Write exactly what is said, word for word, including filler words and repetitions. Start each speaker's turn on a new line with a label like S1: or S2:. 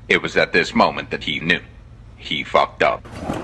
S1: It was at this moment that he knew. He fucked up.